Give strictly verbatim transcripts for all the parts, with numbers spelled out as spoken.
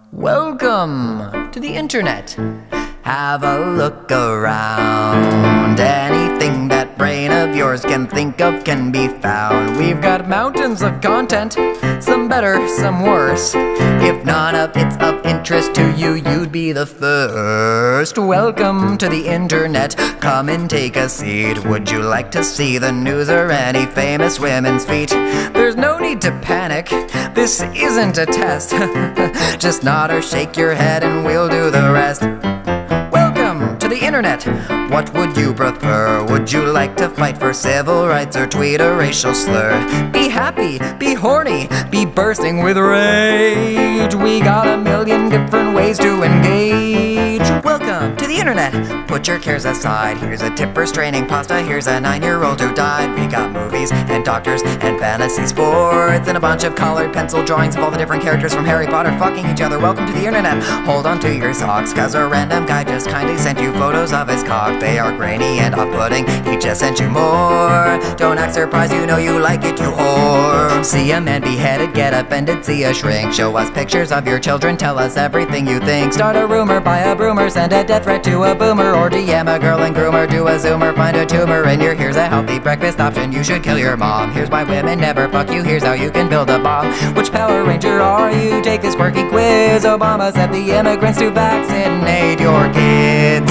Welcome to the internet. Have a look around. Anything that brain of yours can think of can be found. We've got mountains of content, some better, some worse. If none of it's of interest to you, you'd be the first. Welcome to the internet. Come and take a seat. Would you like to see the news or any famous women's feet? There's no need to panic. This isn't a test. Just nod or shake your head and we'll do the rest. Welcome to the internet. What would you prefer? Would you like to fight for civil rights or tweet a racial slur? Be happy, be horny, be bursting with rage. We got a million different ways to engage. Welcome to the internet. Put your cares aside. Here's a tip for straining pasta. Here's a nine-year-old who died. We got movies and doctors and fantasy sports and a bunch of colored pencil drawings of all the different characters from Harry Potter fucking each other. Welcome to the internet. Hold on to your socks, cause a random guy just kindly sent you photos of his cock. They are grainy and off-putting. He just sent you more. Don't act surprised, you know you like it, you whore. See a man beheaded, get offended, see a shrink. Show us pictures of your children, tell us everything you think. Start a rumor, buy a broomer, send a death threat to a boomer, or D M a girl and groomer, do a zoomer, find a tumor in your. Here's a healthy breakfast option, you should kill your mom. Here's why women never fuck you, here's how you can build a bomb. Which Power Ranger are you? Take this quirky quiz. Obama sent the immigrants to vaccinate your kids.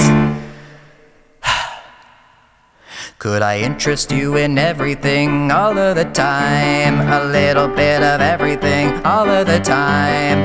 Could I interest you in everything all of the time? A little bit of everything all of the time.